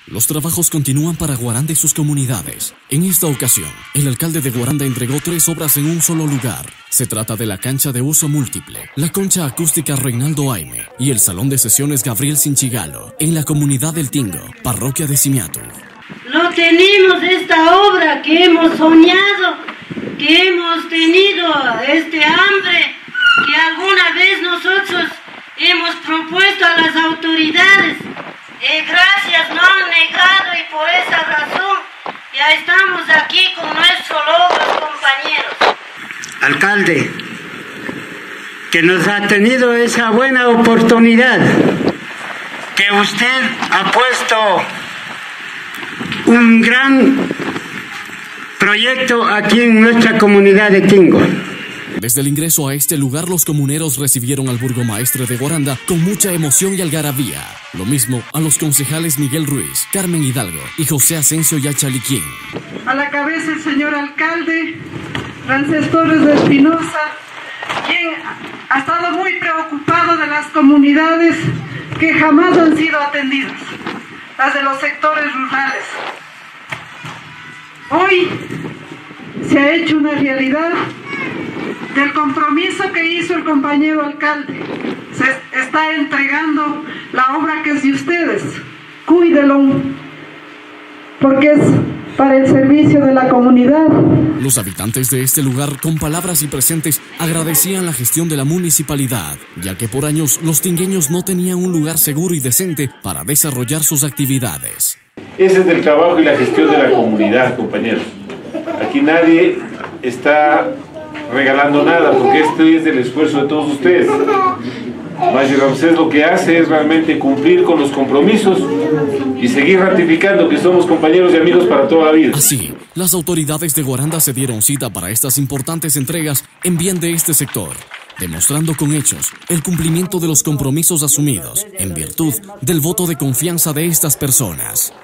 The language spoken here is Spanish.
Los trabajos continúan para Guaranda y sus comunidades. En esta ocasión, el alcalde de Guaranda entregó 3 obras en un solo lugar. Se trata de la cancha de uso múltiple, la concha acústica Reinaldo Aime y el salón de sesiones Gabriel Sinchigalo, en la comunidad del Tingo, parroquia de Simiatu. No tenemos esta obra que hemos soñado, que hemos tenido hambre, que alguna vez nosotros hemos propuesto a las autoridades. Gracias, no han negado y por esa razón ya estamos aquí con nuestro logro, compañeros. Alcalde, que nos ha tenido esa buena oportunidad, que usted ha puesto un gran proyecto aquí en nuestra comunidad de Tingo. Desde el ingreso a este lugar, los comuneros recibieron al burgomaestre de Guaranda con mucha emoción y algarabía. Lo mismo a los concejales Miguel Ruiz, Carmen Hidalgo y José Asensio Yachaliquín. A la cabeza el señor alcalde, Francés Torres de Espinosa, quien ha estado muy preocupado de las comunidades que jamás han sido atendidas, las de los sectores rurales. Hoy se ha hecho una realidad del compromiso que hizo el compañero alcalde. Se está entregando la obra que es de ustedes. Cuídelo, porque es para el servicio de la comunidad. Los habitantes de este lugar, con palabras y presentes, agradecían la gestión de la municipalidad, ya que por años los tingueños no tenían un lugar seguro y decente para desarrollar sus actividades. Ese es el trabajo y la gestión de la comunidad, compañeros. Aquí nadie está regalando nada, porque este es del esfuerzo de todos ustedes. Valle Ramsés lo que hace es realmente cumplir con los compromisos y seguir ratificando que somos compañeros y amigos para toda la vida. Así, las autoridades de Guaranda se dieron cita para estas importantes entregas en bien de este sector, demostrando con hechos el cumplimiento de los compromisos asumidos en virtud del voto de confianza de estas personas.